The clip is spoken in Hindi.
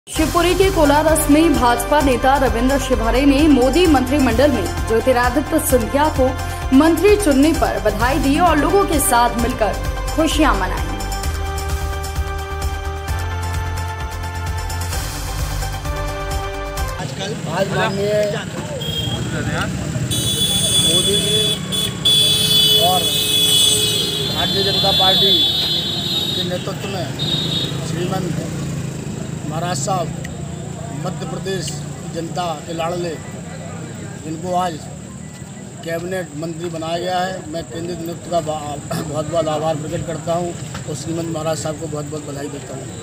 शिवपुरी के कोलारस में भाजपा नेता रविंद्र शिवहरे ने मोदी मंत्रिमंडल में ज्योतिरादित्य सिंधिया को मंत्री चुनने पर बधाई दी और लोगों के साथ मिलकर खुशियां मनाई। आज माननीय मोदी जी और भारतीय जनता पार्टी के नेतृत्व में श्रीमंत महाराज साहब मध्य प्रदेश की जनता के लाडले, जिनको आज कैबिनेट मंत्री बनाया गया है, मैं केंद्रीय नेतृत्व का बहुत बहुत आभार प्रकट करता हूं और श्रीमंत महाराज साहब को बहुत बहुत बधाई देता हूं।